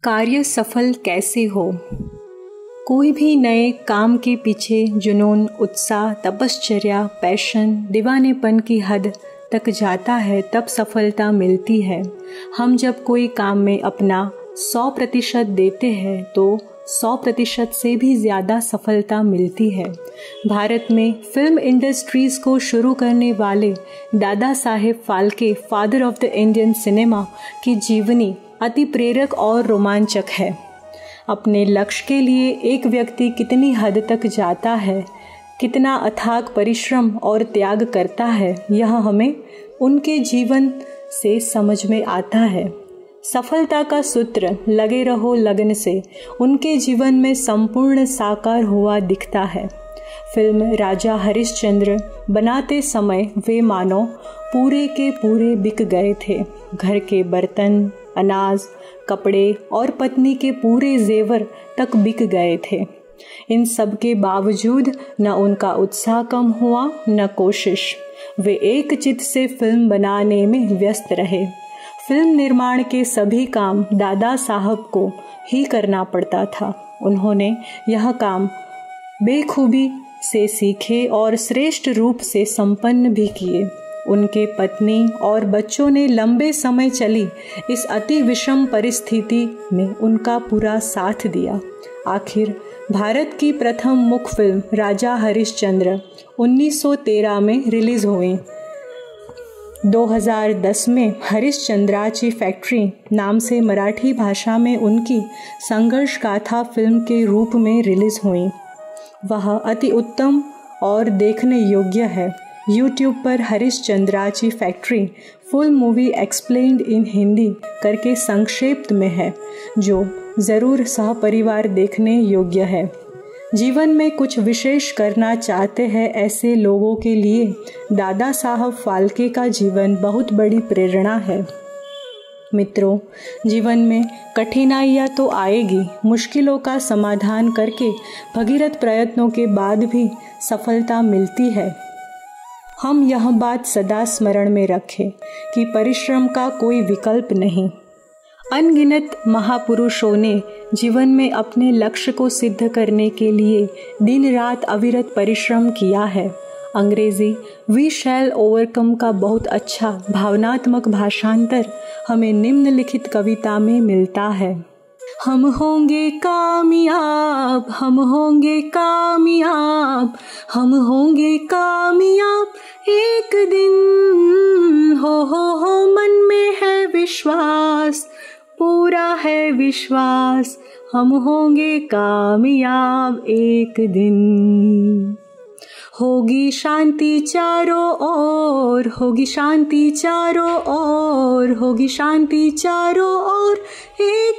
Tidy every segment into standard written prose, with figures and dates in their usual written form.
कार्य सफल कैसे हो। कोई भी नए काम के पीछे जुनून, उत्साह, तपश्चर्या, पैशन, दीवानेपन की हद तक जाता है तब सफलता मिलती है। हम जब कोई काम में अपना 100% देते हैं तो 100% से भी ज़्यादा सफलता मिलती है। भारत में फिल्म इंडस्ट्रीज़ को शुरू करने वाले Dada Saheb Phalke, father of the Indian cinema की जीवनी अति प्रेरक और रोमांचक है। अपने लक्ष्य के लिए एक व्यक्ति कितनी हद तक जाता है, कितना अथाक परिश्रम और त्याग करता है, यह हमें उनके जीवन से समझ में आता है। सफलता का सूत्र लगे रहो लगन से उनके जीवन में संपूर्ण साकार हुआ दिखता है। फिल्म राजा हरिश्चंद्र बनाते समय वे मानो पूरे के पूरे बिक गए थे। घर के बर्तन, अनाज, कपड़े और पत्नी के पूरे जेवर तक बिक गए थे। इन सब के बावजूद न उनका उत्साह कम हुआ न कोशिश। वे एक चित्त से फिल्म बनाने में व्यस्त रहे। फिल्म निर्माण के सभी काम दादा साहब को ही करना पड़ता था। उन्होंने यह काम बेखूबी से सीखे और श्रेष्ठ रूप से संपन्न भी किए। उनके पत्नी और बच्चों ने लंबे समय चली इस अति विषम परिस्थिति में उनका पूरा साथ दिया। आखिर भारत की प्रथम मुख्य फिल्म राजा हरिश्चंद्र 1913 में रिलीज़ हुई। 2010 में हरिश्चंद्राची फैक्ट्री नाम से मराठी भाषा में उनकी संघर्ष गाथा फिल्म के रूप में रिलीज़ हुई। वह अति उत्तम और देखने योग्य है। YouTube पर Harishchandrachi factory full movie explained in Hindi करके संक्षेप में है, जो ज़रूर सहपरिवार देखने योग्य है। जीवन में कुछ विशेष करना चाहते हैं ऐसे लोगों के लिए दादा साहब फाल्के का जीवन बहुत बड़ी प्रेरणा है। मित्रों, जीवन में कठिनाइयाँ तो आएगी, मुश्किलों का समाधान करके भगीरथ प्रयत्नों के बाद भी सफलता मिलती है। हम यह बात सदा स्मरण में रखें कि परिश्रम का कोई विकल्प नहीं। अनगिनत महापुरुषों ने जीवन में अपने लक्ष्य को सिद्ध करने के लिए दिन रात अविरत परिश्रम किया है। अंग्रेजी वी शैल ओवरकम का बहुत अच्छा भावनात्मक भाषांतर हमें निम्नलिखित कविता में मिलता है। हम होंगे कामयाब, हम होंगे कामयाब, हम होंगे कामयाब एक दिन। हो मन में है विश्वास, पूरा है विश्वास, हम होंगे कामयाब एक दिन। होगी शांति चारों ओर, होगी शांति चारों ओर, होगी शांति चारों ओर एक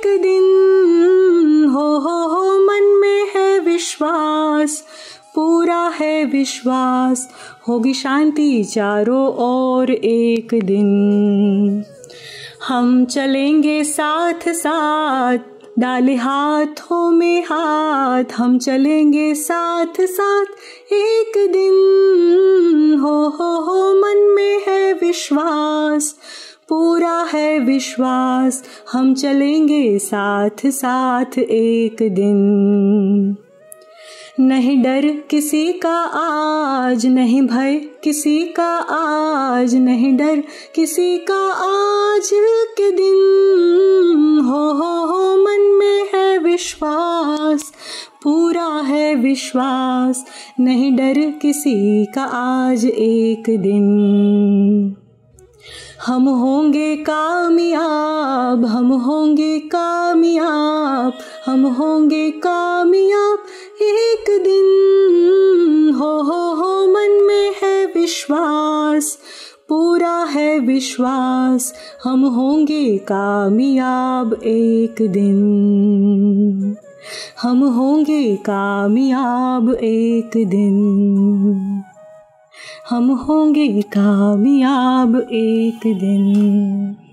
दिन। हो मन में है विश्वास, पूरा है विश्वास, होगी शांति चारों ओर एक दिन। हम चलेंगे साथ साथ, डाले हाथों में हाथ, हम चलेंगे साथ साथ एक दिन। हो मन में है विश्वास, पूरा है विश्वास, हम चलेंगे साथ साथ एक दिन। नहीं डर किसी का आज, नहीं भय किसी का आज, नहीं डर किसी का आज के दिन। हो मन में है विश्वास, पूरा है विश्वास, नहीं डर किसी का आज एक दिन। हम होंगे कामयाब, हम होंगे कामयाब, हम होंगे कामयाब एक दिन। हो मन में है विश्वास, पूरा है विश्वास, हम होंगे कामयाब एक दिन। हम होंगे कामयाब एक दिन। हम होंगे कामयाब एक दिन।